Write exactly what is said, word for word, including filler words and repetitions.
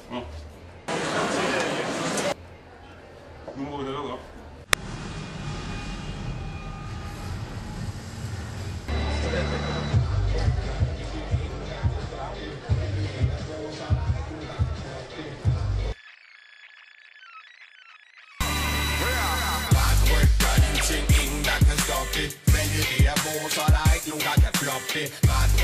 어. 눈 보고 내려가. Men det er hvor, så er der ikke nogen, der kan floppe det.